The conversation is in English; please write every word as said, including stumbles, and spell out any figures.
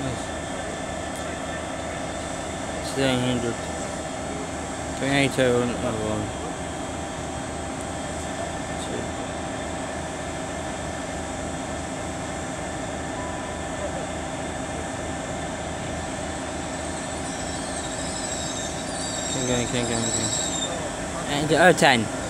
seven hundred. twenty-eight oh one. Keep going, keep going, keep going. And oh, ten.